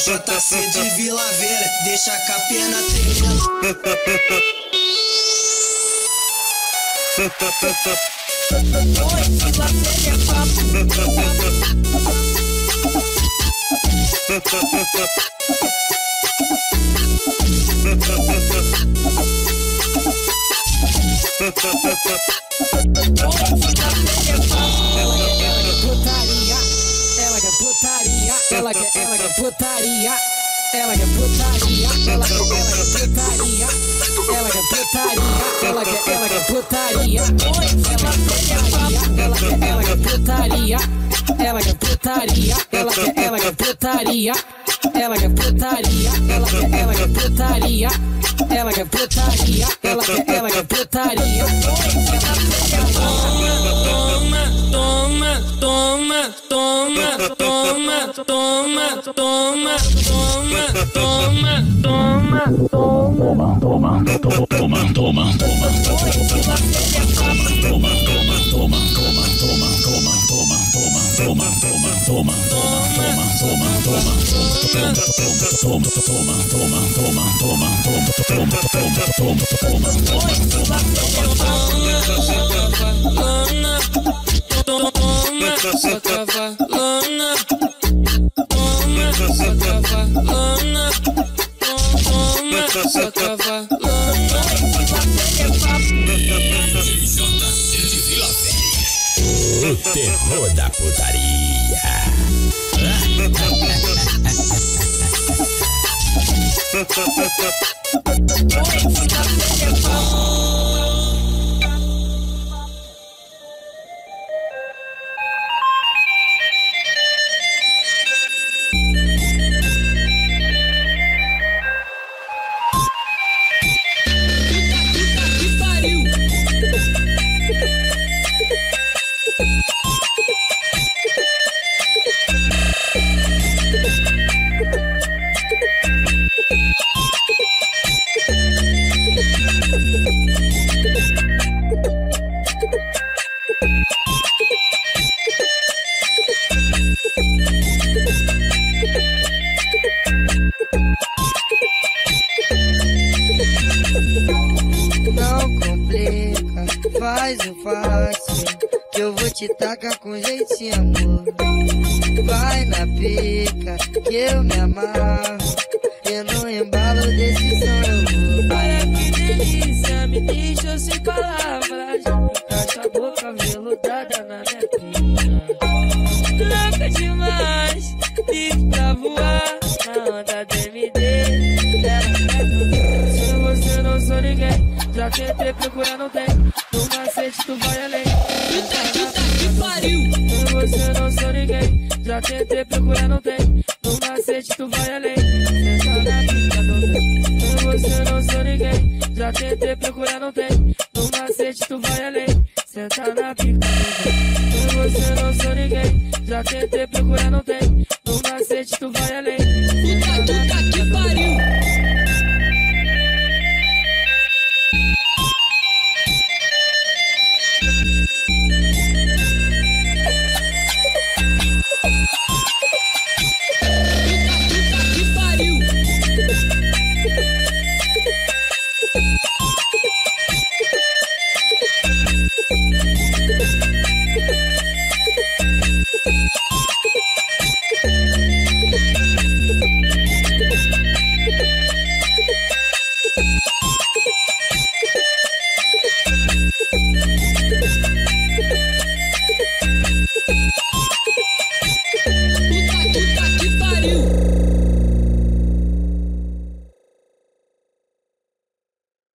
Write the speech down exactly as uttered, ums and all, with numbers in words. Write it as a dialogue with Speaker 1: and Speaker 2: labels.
Speaker 1: J C de Vila Velha, deixa a capena tremendo.
Speaker 2: Oi, Vila Velha é papo. Ela quer putaria, ela quer, ela quer putaria, ela quer putaria, ela quer, ela quer putaria, ela quer, ela quer putaria, ela quer, ela quer putaria, ela quer putaria, ela quer, ela quer putaria, ela quer putaria, ela quer, ela quer putaria, ela quer putaria, ela quer, ela quer putaria, toma, toma, toma, toma, toma, toma, toma, toma, toma, toma, toma, toma, toma, toma, toma, toma, toma, só cavalona, toma, só cavalona, toma, só cavalona.
Speaker 3: J C de Vila Velha, o terror da putaria.
Speaker 4: Não complica, faz o fácil, que eu vou te tacar com jeitinho, amor. Vai na pica, que eu me amarro, e no embalo desse som eu vou.
Speaker 2: Olha que delícia, me deixou sem palavras, encaixa a boca veludada na minha pica. Louca demais, livre pra voar, na onda do M D, ela quer comigo. Se você não sou ninguém, já tentei procurar, não tem, no macete tu vai além. Puta, puta que pariu! Se você não sou ninguém, já tentei procurar, não tem, no macete tu vai além. Senta na pica do bem. Se você não sou ninguém, já tentei procurar, não tem, no macete tu vai além. Senta na pica do bem. Se você não sou ninguém, já tentei procurar, não tem, no macete tu vai além. Puta, puta que pariu!